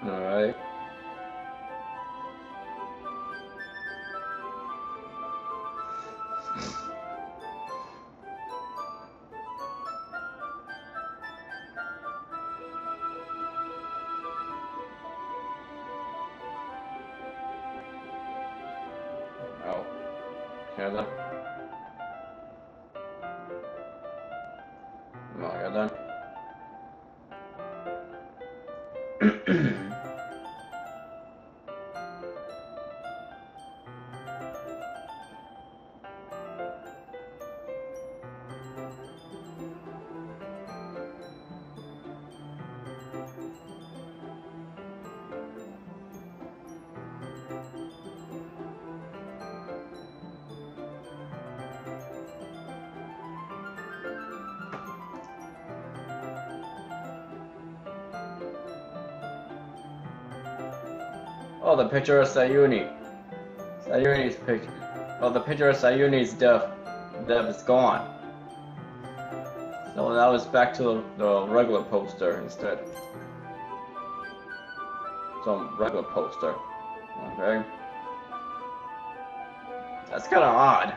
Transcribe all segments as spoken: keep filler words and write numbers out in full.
Alright. Oh. Canada. Oh, I got done. Oh, the picture of Sayuni. Sayuni's picture. Oh, the picture of Sayuni's death. Death is gone. So that was back to the regular poster instead. Some regular poster. Okay. That's kind of odd.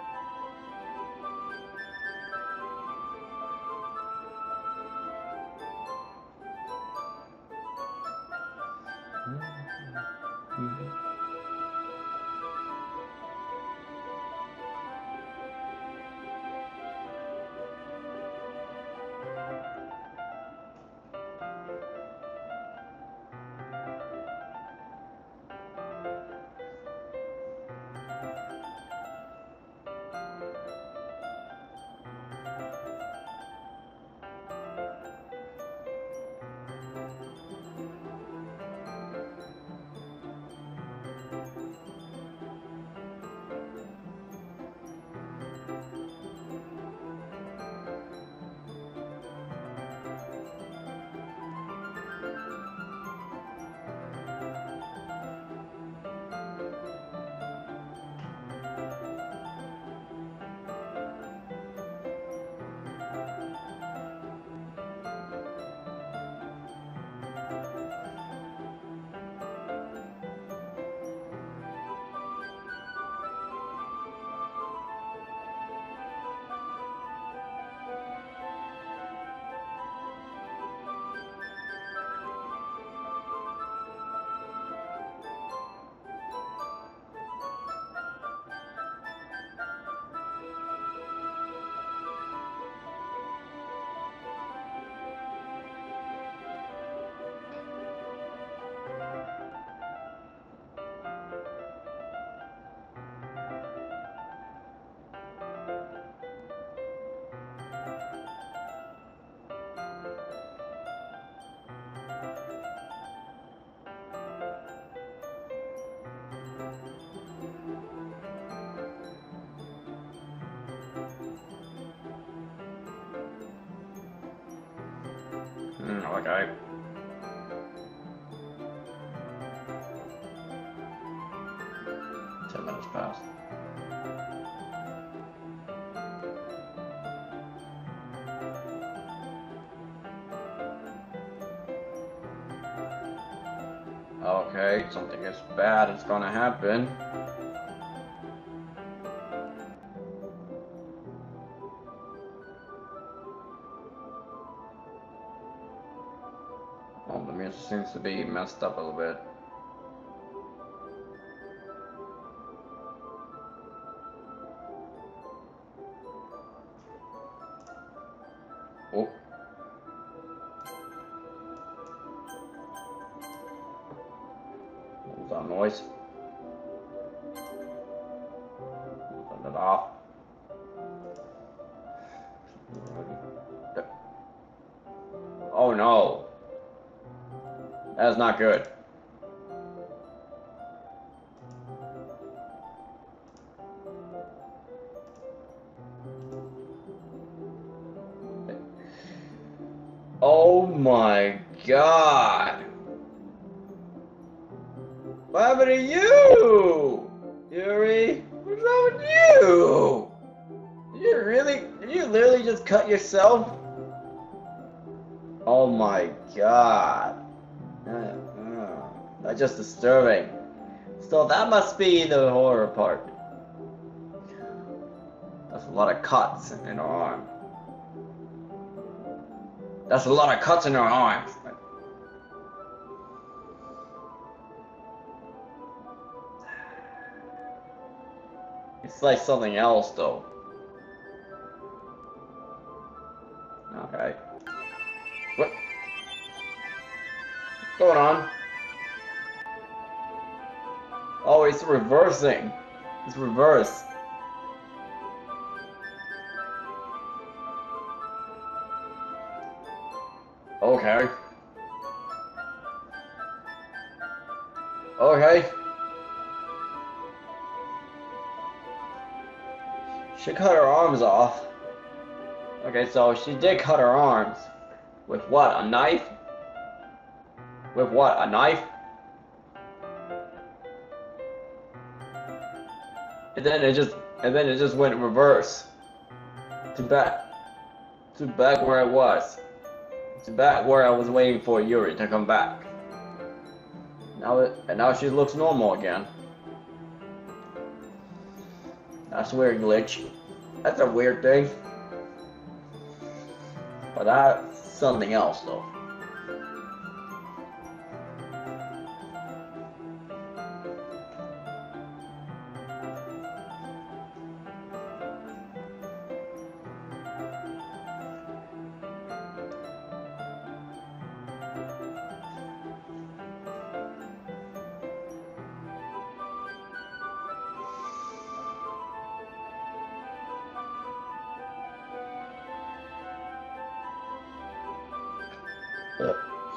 Mm, okay. Ten minutes passed. Okay, something is bad is gonna happen. Oh, the music seems to be messed up a little bit. Oh. What was that noise? Turn it off. Oh no. That's not good. Oh my god. What happened to you? Yuri? What's wrong with you? Did you really, did you literally just cut yourself? Oh my god. Uh, uh. That's just disturbing. So that must be the horror part. That's a lot of cuts in her arm. That's a lot of cuts in her arms. It's like something else though. Okay. What? What's going on? Oh, it's reversing. It's reverse. Okay. Okay. She cut her arms off. Okay, so she did cut her arms. With what? A knife? With what? A knife? And then it just and then it just went reverse. To back to back where it was. To back where I was waiting for Yuri to come back. Now it and now she looks normal again. That's a weird glitch. That's a weird thing. But that's something else though. Uh.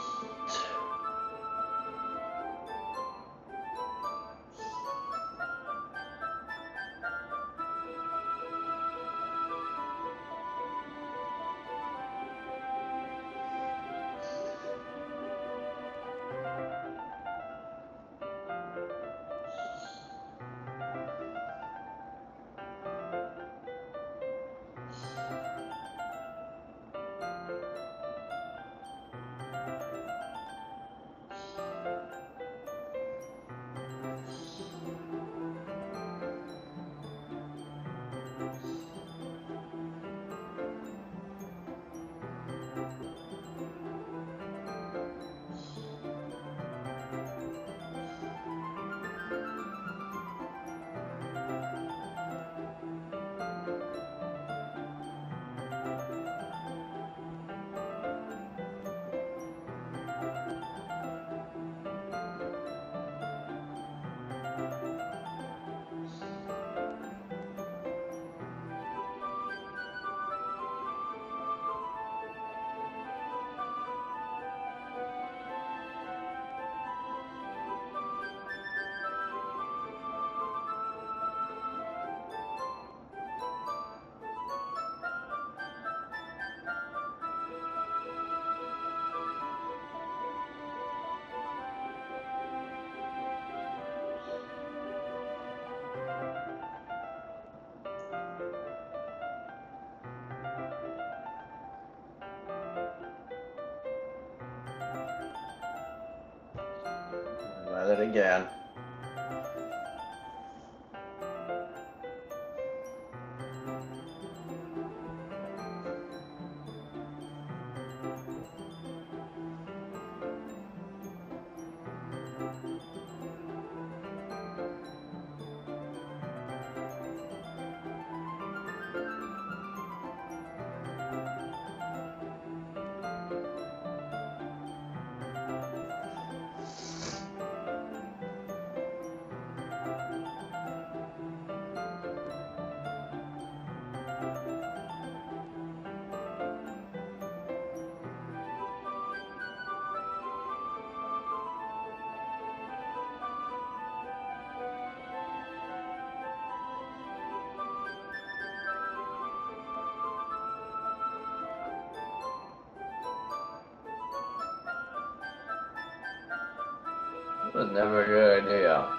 Let it again. That was never a good idea.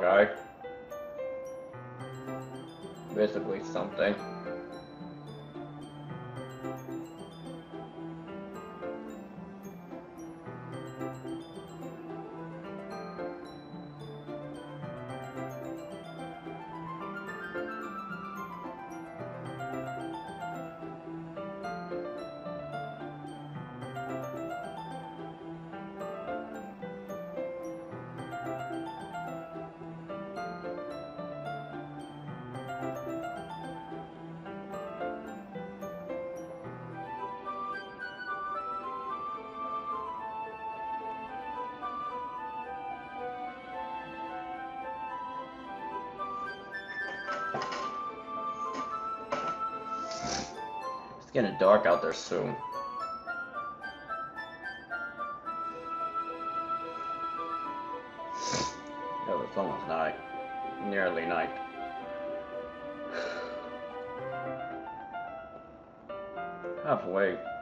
guy. Basically something. It's getting dark out there soon. Oh, it's almost night. Nearly night. Halfway.